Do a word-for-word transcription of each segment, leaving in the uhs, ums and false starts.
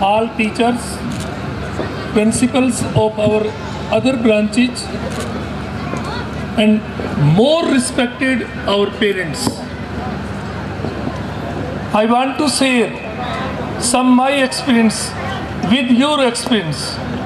all teachers, principals of our other branches, and more respected our parents. I want to share some my experience with your experience.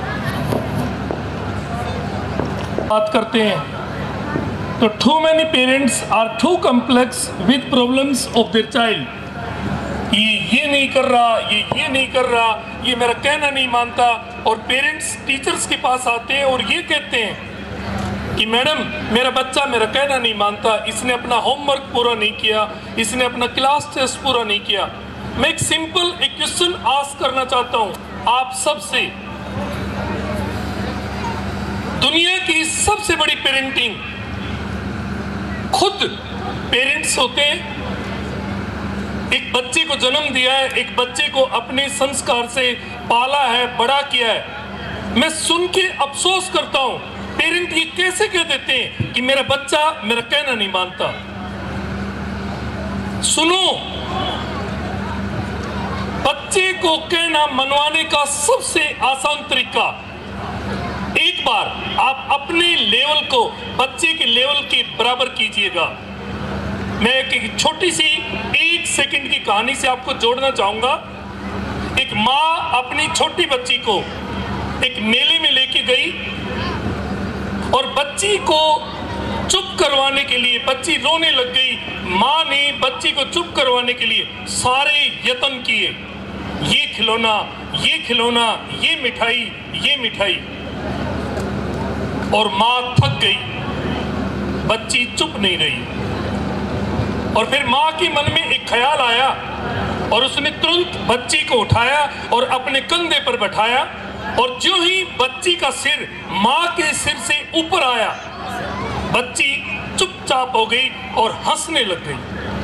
बात करते हैं तो too many parents are too complex with problems of their child. ये ये नहीं कर रहा, ये ये नहीं कर रहा, ये मेरा कहना नहीं मानता, और पेरेंट्स टीचर्स के पास आते हैं और ये कहते हैं कि मैडम मेरा बच्चा मेरा कहना नहीं मानता, इसने अपना होमवर्क पूरा नहीं किया, इसने अपना क्लास टेस्ट पूरा नहीं किया। मैं एक सिंपल एक क्वेश्चन आस्क करना चाहता हूँ आप सबसे। दुनिया की सबसे बड़ी पेरेंटिंग खुद पेरेंट्स होते हैं। एक बच्चे को जन्म दिया है, एक बच्चे को अपने संस्कार से पाला है, बड़ा किया है। मैं सुन के अफसोस करता हूं, पेरेंट ये कैसे कह देते हैं कि मेरा बच्चा मेरा कहना नहीं मानता। सुनो, बच्चे को कहना मनवाने का सबसे आसान तरीका, एक बार आप अपने लेवल को बच्चे के लेवल के बराबर कीजिएगा। मैं एक छोटी सी एक सेकंड की कहानी से आपको जोड़ना चाहूंगा। एक माँ अपनी छोटी बच्ची को एक मेले में लेके गई और बच्ची को चुप करवाने के लिए, बच्ची रोने लग गई, माँ ने बच्ची को चुप करवाने के लिए सारे यत्न किए, ये खिलौना, ये खिलौना, ये मिठाई, ये मिठाई, और माँ थक गई, बच्ची चुप नहीं रही। और फिर माँ के मन में एक ख्याल आया और उसने तुरंत बच्ची को उठाया और अपने कंधे पर बैठाया, और जो ही बच्ची का सिर माँ के सिर से ऊपर आया, बच्ची चुपचाप हो गई और हंसने लग गई।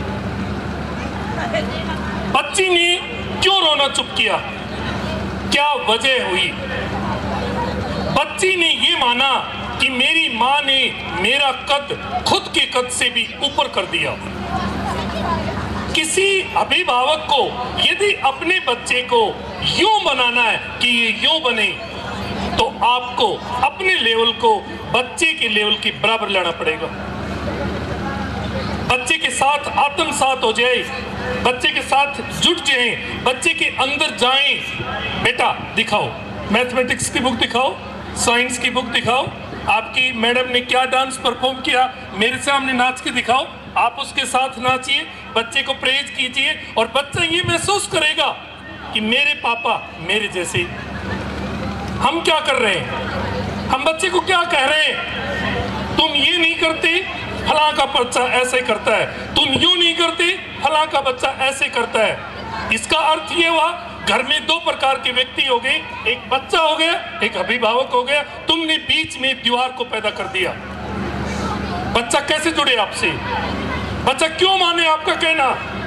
बच्ची ने क्यों रोना चुप किया? क्या वजह हुई? बच्ची ने ये माना कि मेरी माँ ने मेरा कद खुद के कद से भी ऊपर कर दिया। किसी अभिभावक को यदि अपने बच्चे को यूं बनाना है कि ये यूं बने, तो आपको अपने लेवल को बच्चे के लेवल के बराबर लाना पड़ेगा। बच्चे के साथ आत्मसात हो जाए, बच्चे के साथ जुट जाए, बच्चे के अंदर जाएं। बेटा दिखाओ, मैथमेटिक्स की बुक दिखाओ, साइंस की बुक दिखाओ, आपकी मैडम ने क्या डांस परफॉर्म किया मेरे सामने नाच के दिखाओ। आप उसके साथ नाचिए, बच्चे को प्रेज कीजिए, और बच्चा ये महसूस करेगा कि मेरे पापा मेरे जैसे। हम क्या कर रहे हैं? हम बच्चे को क्या कह रहे हैं? तुम ये नहीं करते, फलां का बच्चा ऐसे करता है, तुम यूं नहीं करते, फलां का बच्चा ऐसे करता है। इसका अर्थ ये हुआ घर में दो प्रकार के व्यक्ति हो गए, एक बच्चा हो गया, एक अभिभावक हो गया। तुमने बीच में दीवार को पैदा कर दिया। बच्चा कैसे जुड़े आपसे? बच्चा क्यों माने आपका कहना?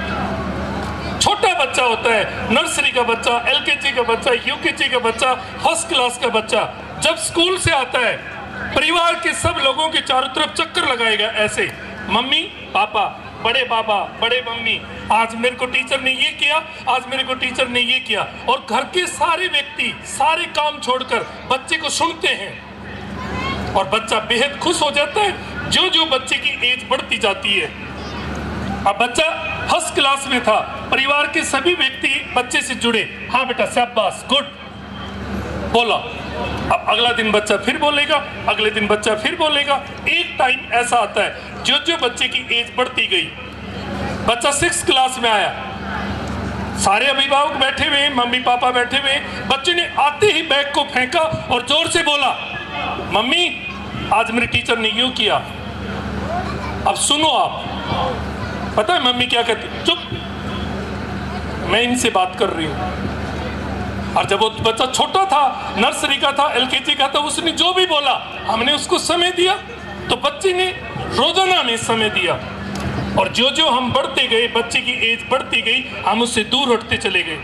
छोटा बच्चा होता है, नर्सरी का बच्चा, एलकेजी का बच्चा, यूकेजी का बच्चा, फर्स्ट क्लास का बच्चा, जब स्कूल से आता है, परिवार के सब लोगों के चारों तरफ चक्कर लगाएगा ऐसे, मम्मी पापा, बड़े पापा, बड़े मम्मी, आज मेरे को टीचर ने ये किया, आज मेरे को टीचर ने ये किया। और घर के सारे व्यक्ति सारे काम छोड़कर बच्चे को सुनते हैं, और बच्चा बेहद खुश हो जाता है जो जो बच्चे की एज बढ़ती जाती है। अब बच्चा फर्स्ट क्लास में था, परिवार के सभी व्यक्ति बच्चे से जुड़े, हाँ बेटा शाबाश, गुड बोला। अब अगला दिन बच्चा फिर बोलेगा, अगले दिन बच्चा फिर बोलेगा। एक टाइम ऐसा आता है जो जो बच्चे की एज बढ़ती गई, बच्चा सिक्स क्लास में आया, सारे अभिभावक बैठे हुए, मम्मी पापा बैठे हुए, बच्चे ने आते ही बैग को फेंका और जोर से बोला, मम्मी आज मेरे टीचर ने यूं किया। अब सुनो, आप पता है मम्मी क्या कहती? चुप, मैं इनसे बात कर रही हूं। और जब वो बच्चा छोटा था, नर्सरी का था, एलकेजी का था, उसने जो भी बोला हमने उसको समय दिया, तो बच्चे ने रोजाना में समय दिया। और जो जो हम बढ़ते गए, बच्चे की एज बढ़ती गई, हम उससे दूर हटते चले गए।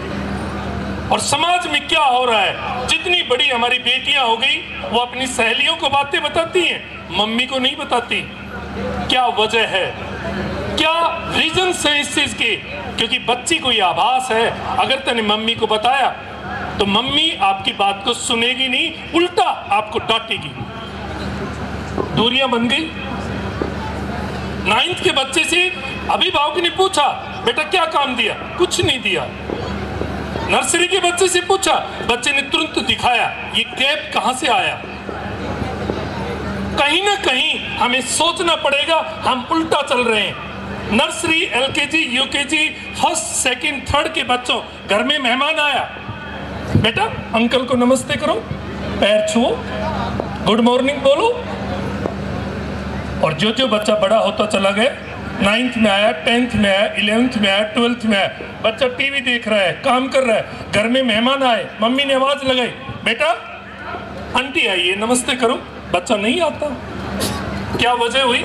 और समाज में क्या हो रहा है, जितनी बड़ी हमारी बेटियां हो गई, वो अपनी सहेलियों को बातें बताती हैं, मम्मी को नहीं बताती। क्या वजह है? क्या रीजन है इस चीज के? क्योंकि बच्ची को ये आभास है, अगर तूने मम्मी को बताया तो मम्मी आपकी बात को सुनेगी नहीं, उल्टा आपको डांटेगी। दूरियां बन गई। नाइन्थ के बच्चे से अभिभावक ने पूछा, बेटा क्या काम दिया? कुछ नहीं दिया। नर्सरी के बच्चे से पूछा, बच्चे ने तुरंत दिखाया। ये गैप कहां से आया? कहीं ना कहीं हमें सोचना पड़ेगा, हम उल्टा चल रहे हैं। Nursery, LKG, UKG, first, second, third के बच्चों, घर में मेहमान आया, बेटा अंकल को नमस्ते करो, पैर छुओ, गुड मॉर्निंग बोलो। और जो जो बच्चा बड़ा होता चला गया, नाइन्थ में आया, टेंथ में आया, इलेवेंथ में आया, ट्वेल्थ में आया, बच्चा टीवी देख रहा है, काम कर रहा है, घर में मेहमान आए, मम्मी ने आवाज लगाई, बेटा आंटी आई है, नमस्ते करो, बच्चा नहीं आता। क्या वजह हुई?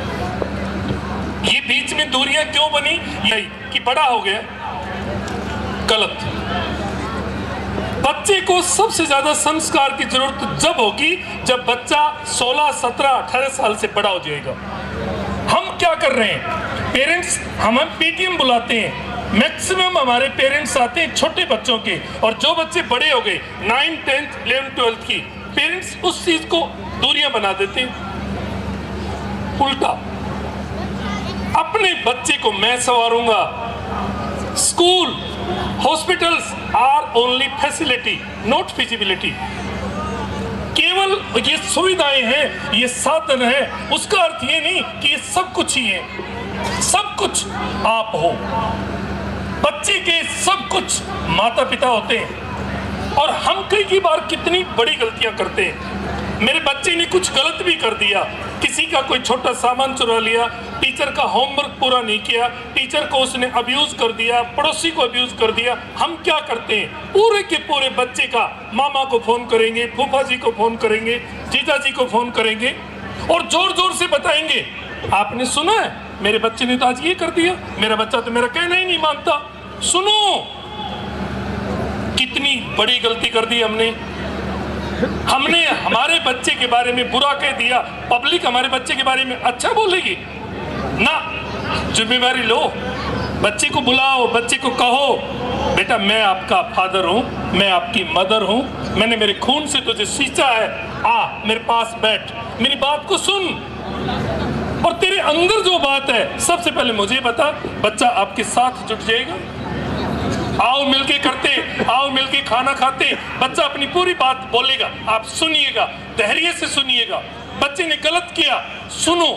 ये बीच में दूरियां क्यों बनी? यही कि बड़ा हो गया। गलत। बच्चे को सबसे ज्यादा संस्कार की जरूरत जब होगी जब बच्चा सोलह, सत्रह, अठारह साल से बड़ा हो जाएगा। हम क्या कर रहे हैं? पेरेंट्स हमें पेटीएम बुलाते हैं, मैक्सिमम हमारे पेरेंट्स आते हैं छोटे बच्चों के, और जो बच्चे बड़े हो गए नाइन, टेंथ, इलेवन, ट्वेल्थ की, पेरेंट्स उस चीज को दूरियां बना देते हैं। उल्टा अपने बच्चे को मैं संवारूंगा। School, hospitals are only facility, not feasibility. केवल ये सुविधाएं हैं, ये साधन है, उसका अर्थ ये नहीं कि ये सब कुछ ही है। सब कुछ आप हो। बच्चे के सब कुछ माता पिता होते हैं। और हम कई कई बार कितनी बड़ी गलतियां करते हैं। मेरे बच्चे ने कुछ गलत भी कर दिया, किसी का कोई छोटा सामान चुरा लिया, टीचर का होमवर्क पूरा नहीं किया, टीचर को उसने अब्यूज कर दिया, पड़ोसी को अब्यूज कर दिया। हम क्या करते हैं? पूरे के पूरे बच्चे का मामा को फोन करेंगे, फूफा जी को फोन करेंगे, जीजा जी को फोन करेंगे और जोर जोर से बताएंगे, आपने सुना है मेरे बच्चे ने तो आज ये कर दिया, मेरा बच्चा तो मेरा कहना ही नहीं मानता। सुनो, कितनी बड़ी गलती कर दी हमने। हमने हमारे बच्चे के बारे में बुरा कह दिया, पब्लिक हमारे बच्चे के बारे में अच्छा बोलेगी ना। जिम्मेवारी लो, बच्चे को बुलाओ, बच्चे को कहो, बेटा मैं आपका फादर हूं, मैं आपकी मदर हूं, मैंने मेरे खून से तुझे सींचा है, आ मेरे पास बैठ, मेरी बात को सुन, और तेरे अंदर जो बात है सबसे पहले मुझे बता। बच्चा आपके साथ जुट जाएगा। आओ मिलके करते, आओ मिलके खाना खाते, बच्चा अपनी पूरी बात बोलेगा, आप सुनिएगा, धैर्य से सुनिएगा। बच्चे ने गलत किया, सुनो।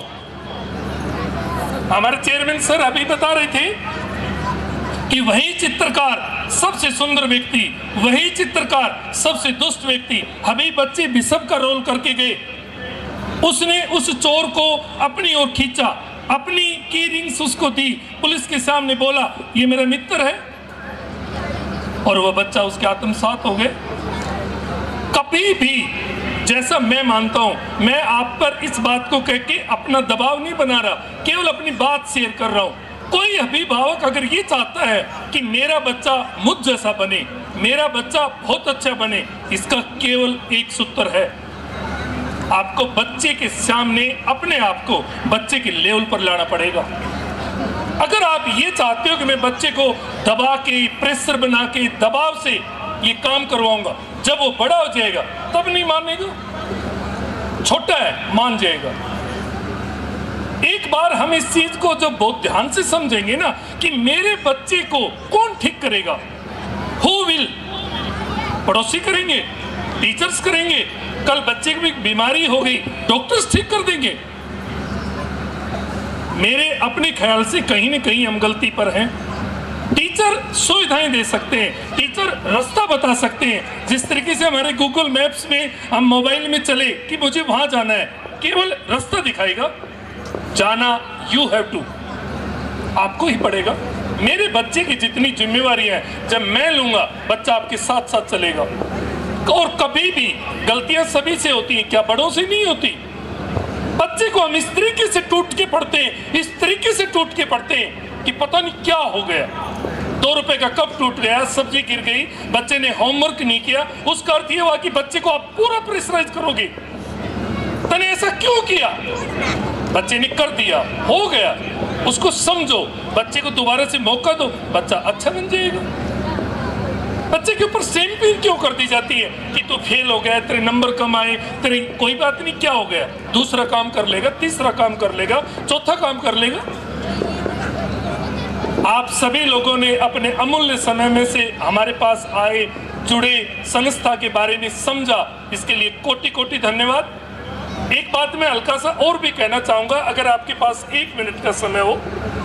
हमारे चेयरमैन सर अभी बता रहे थे कि वही चित्रकार सबसे सुंदर व्यक्ति, वही चित्रकार सबसे दुष्ट व्यक्ति, अभी बच्चे बिशप का रोल करके गए, उसने उस चोर को अपनी ओर खींचा, अपनी की रिंग्स उसको दी, पुलिस के सामने बोला ये मेरा मित्र है, और वह बच्चा उसके आत्मसात हो गए। कभी भी, जैसा मैं मानता हूं, मैं आप पर इस बात को कह के अपना दबाव नहीं बना रहा, केवल अपनी बात शेयर कर रहा हूं। कोई अभिभावक अगर ये चाहता है कि मेरा बच्चा मुझ जैसा बने, मेरा बच्चा बहुत अच्छा बने, इसका केवल एक सूत्र है, आपको बच्चे के सामने अपने आप को बच्चे के लेवल पर लाना पड़ेगा। अगर आप ये चाहते हो कि मैं बच्चे को दबा के, प्रेशर बना के, दबाव से ये काम करवाऊंगा, जब वो बड़ा हो जाएगा तब नहीं मानेगा। छोटा है मान जाएगा। एक बार हम इस चीज को जब बहुत ध्यान से समझेंगे ना कि मेरे बच्चे को कौन ठीक करेगा, हु विल, पड़ोसी करेंगे, टीचर्स करेंगे, कल बच्चे की बीमारी हो गई डॉक्टर्स ठीक कर देंगे। मेरे अपने ख्याल से कहीं न कहीं हम गलती पर हैं। टीचर सुविधाएं दे सकते हैं, टीचर रास्ता बता सकते हैं। जिस तरीके से हमारे गूगल मैप्स में हम मोबाइल में चले कि मुझे वहां जाना है, केवल रास्ता दिखाएगा, जाना यू हैव टू, आपको ही पड़ेगा। मेरे बच्चे की जितनी जिम्मेवारी है जब मैं लूंगा, बच्चा आपके साथ साथ चलेगा। और कभी भी गलतियां सभी से होती हैं, क्या बड़ों से नहीं होती? बच्चे को हम इस तरीके से टूट के पढ़ते हैं, इस तरीके से टूट के पढ़ते हैं कि पता नहीं क्या हो गया। दो रुपए का कप टूट गया, सब्जी गिर गई, बच्चे ने होमवर्क नहीं किया, उसका अर्थ ये हुआ कि बच्चे को आप पूरा प्रेशराइज करोगे। तने ऐसा क्यों किया? बच्चे ने कर दिया, हो गया, उसको समझो, बच्चे को दोबारा से मौका दो, बच्चा अच्छा बन जाएगा। बच्चे के ऊपर सेम पिन क्यों कर दी जाती है कि तू फेल हो गया, तेरे नंबर कम आए, तेरी कोई बात नहीं, क्या हो गया, दूसरा काम कर लेगा, तीसरा काम कर लेगा, चौथा काम कर लेगा। आप सभी लोगों ने अपने अमूल्य समय में से हमारे पास आए, जुड़े, संस्था के बारे में समझा, इसके लिए कोटि कोटि धन्यवाद। एक बात मैं हल्का सा और भी कहना चाहूंगा, अगर आपके पास एक मिनट का समय हो।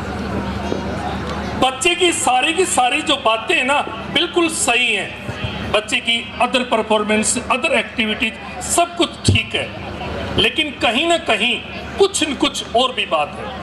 बच्चे की सारी की सारी जो बातें हैं ना बिल्कुल सही हैं, बच्चे की अदर परफॉर्मेंस, अदर एक्टिविटीज सब कुछ ठीक है, लेकिन कहीं ना कहीं कुछ न कुछ और भी बात है।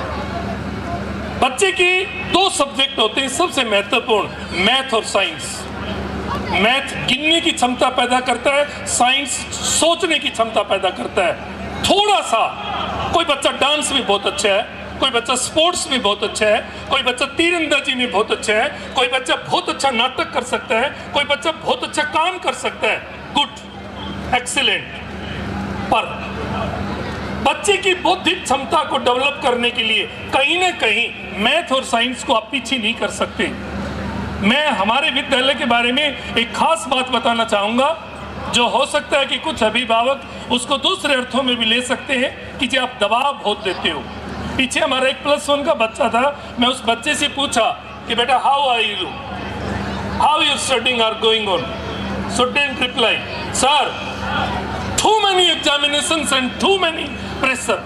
बच्चे के दो सब्जेक्ट होते हैं सबसे महत्वपूर्ण, मैथ और साइंस। मैथ गिनने की क्षमता पैदा करता है, साइंस सोचने की क्षमता पैदा करता है। थोड़ा सा कोई बच्चा डांस में बहुत अच्छा है, कोई बच्चा स्पोर्ट्स में बहुत अच्छा है, कोई बच्चा तीरंदाजी में बहुत अच्छा है, कोई बच्चा बहुत अच्छा नाटक कर सकता है, कोई बच्चा बहुत अच्छा काम कर सकता है, गुड, एक्सीलेंट। पर बच्चे की बौद्धिक क्षमता को डेवलप करने के लिए कहीं ना कहीं मैथ और साइंस को आप पीछे नहीं कर सकते। मैं हमारे विद्यालय के बारे में एक खास बात बताना चाहूंगा, जो हो सकता है कि कुछ अभिभावक उसको दूसरे अर्थों में भी ले सकते हैं कि जी आप दबाव बहुत देते हो। पीछे हमारा एक प्लस वन का बच्चा था, मैं उस बच्चे से पूछा कि बेटा how are you, how your studying are going on. Student reply, sir too many examinations and too many pressure.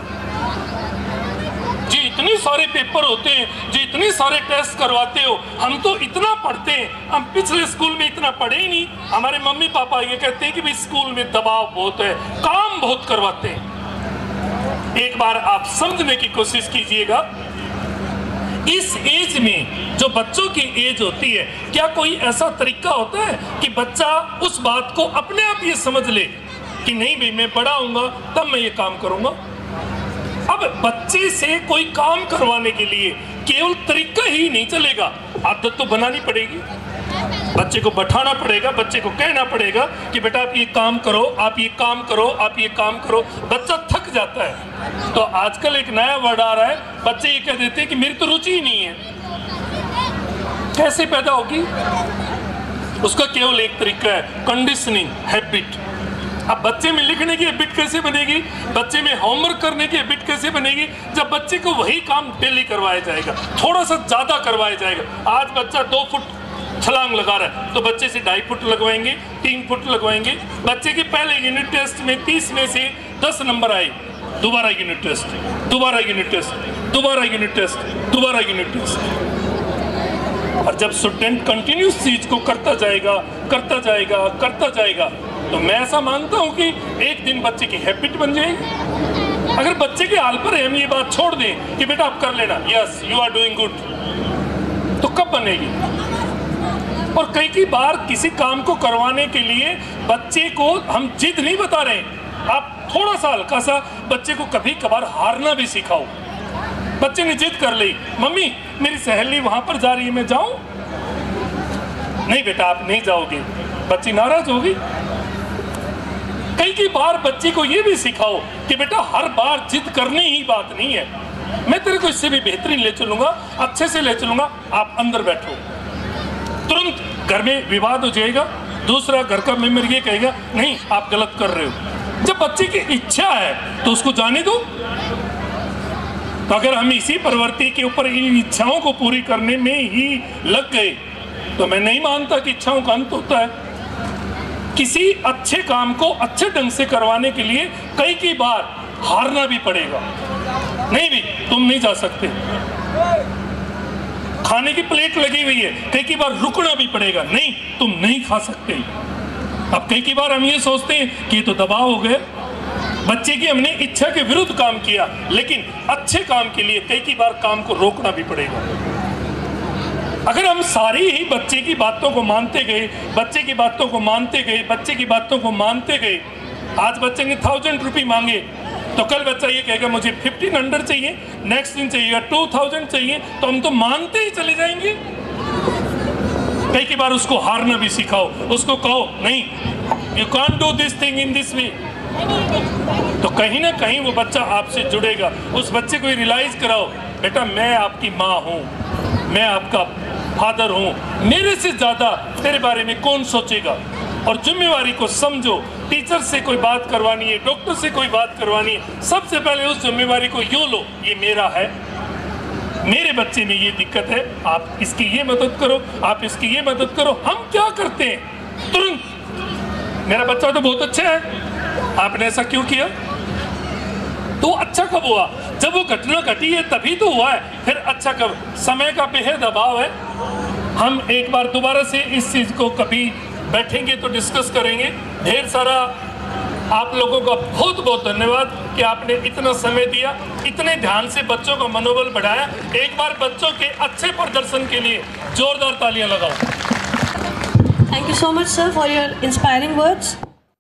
जी इतने सारे पेपर होते हैं, जी इतने सारे टेस्ट करवाते हो, हम तो इतना पढ़ते हैं, हम पिछले स्कूल में इतना पढ़े ही नहीं। हमारे मम्मी पापा ये कहते हैं कि भाई स्कूल में दबाव बहुत है, काम बहुत करवाते हैं। एक बार आप समझने की कोशिश कीजिएगा, इस एज में जो बच्चों की एज होती है, क्या कोई ऐसा तरीका होता है कि बच्चा उस बात को अपने आप ये समझ ले कि नहीं भाई मैं बड़ा होऊंगा तब मैं ये काम करूंगा। अब बच्चे से कोई काम करवाने के लिए केवल तरीका ही नहीं चलेगा, आदत तो बनानी पड़ेगी। बच्चे को बैठाना पड़ेगा, बच्चे को कहना पड़ेगा कि बेटा आप ये काम करो, आप ये काम करो, आप ये काम करो। बच्चा थक जाता है, तो आजकल एक नया वर्ड आ रहा है, बच्चे ये कह देते हैं कि मेरी तो रुचि ही नहीं है। कैसे पैदा होगी? उसका केवल एक तरीका है, कंडीशनिंग, हैबिट। अब बच्चे में लिखने की हैबिट कैसे बनेगी, बच्चे में होमवर्क करने की हैबिट कैसे बनेगी? जब बच्चे को वही काम डेली करवाया जाएगा, थोड़ा सा ज्यादा करवाया जाएगा। आज बच्चा दो फुट छलांग लगा रहा है तो बच्चे से ढाई फुट लगवाएंगे, तीन फुट लगवाएंगे। बच्चे के पहले यूनिट टेस्ट में तीस में से दस नंबर आए, दोबारा यूनिट टेस्ट, दोबारा यूनिट टेस्ट, दोबारा यूनिट टेस्ट, दोबारा यूनिट टेस्ट। और जब स्टूडेंट कंटिन्यूस चीज को करता जाएगा, करता जाएगा, करता जाएगा, तो मैं ऐसा मानता हूं कि एक दिन बच्चे की हैबिट बन जाएगी। अगर बच्चे के हाल पर हम ये बात छोड़ दें कि बेटा आप कर लेना, yes you are doing good, तो कब बनेगी? और कई कई बार किसी काम को करवाने के लिए बच्चे को हम जिद नहीं बता रहे, आप थोड़ा सा हल्का सा बच्चे को कभी कभार हारना भी सिखाओ। बच्चे ने जिद कर ली, मम्मी मेरी सहेली वहां पर जा रही है, मैं जाऊं? नहीं बेटा आप नहीं जाओगे, बच्ची नाराज होगी। कई कई बार बच्चे को यह भी सिखाओ कि बेटा हर बार जिद करनी ही बात नहीं है, मैं तेरे को इससे भी बेहतरीन ले चलूंगा, अच्छे से ले चलूंगा, आप अंदर बैठो। तुरंत घर में विवाद हो जाएगा, दूसरा घर का मेंबर ये कहेगा नहीं आप गलत कर रहे हो। जब बच्चे की इच्छा है तो उसको जाने दो। तो अगर हम इसी प्रवृत्ति के ऊपर इन इच्छाओं को पूरी करने में ही लग गए तो मैं नहीं मानता कि इच्छाओं का अंत होता है। किसी अच्छे काम को अच्छे ढंग से करवाने के लिए कई कई बार हारना भी पड़ेगा। नहीं भी तुम नहीं जा सकते, खाने की प्लेट लगी हुई है, कई कई बार रुकना भी पड़ेगा, नहीं तुम नहीं खा सकते। अब कई कई बार हम ये सोचते हैं कि ये तो दबाव हो गया, बच्चे की हमने इच्छा के विरुद्ध काम किया, लेकिन अच्छे काम के लिए कई कई बार काम को रोकना भी पड़ेगा। अगर हम सारी ही बच्चे की बातों को मानते गए, बच्चे की बातों को मानते गए, बच्चे की बातों को मानते गए, आज बच्चे ने थाउजेंड रुपी मांगे तो कल बच्चा ये कहेगा मुझे फिफ्टीन हंड्रेड चाहिए, नेक्स्ट दिन चाहिए टू थाउजेंड चाहिए, तो हम तो मानते ही चले जाएंगे। कई कई बार उसको हारना भी सिखाओ, उसको कहो नहीं you can't do this thing in this way, तो कहीं ना कहीं वो बच्चा आपसे जुड़ेगा। उस बच्चे को रियलाइज कराओ बेटा मैं आपकी माँ हूँ, मैं आपका फादर हूँ, मेरे से ज़्यादा तेरे बारे में कौन सोचेगा। और जिम्मेवारी को समझो, टीचर से कोई बात करवानी है, डॉक्टर से कोई बात करवानी है, सबसे पहले उस जिम्मेवारी को यूँ लो, ये मेरा है, मेरे बच्चे में ये दिक्कत है, आप इसकी ये मदद करो, आप इसकी ये मदद करो। हम क्या करते हैं तुरंत, मेरा बच्चा तो बहुत अच्छा है, आपने ऐसा क्यों किया? तो अच्छा कब हुआ? जब वो घटना घटी है तभी तो हुआ है, फिर अच्छा कब? समय का बेहद अभाव है। हम एक बार दोबारा से इस चीज़ को कभी बैठेंगे तो डिस्कस करेंगे। ढेर सारा आप लोगों का बहुत बहुत धन्यवाद कि आपने इतना समय दिया, इतने ध्यान से बच्चों का मनोबल बढ़ाया। एक बार बच्चों के अच्छे प्रदर्शन के लिए जोरदार तालियां लगाओ। Thank you so much, sir, for your inspiring words.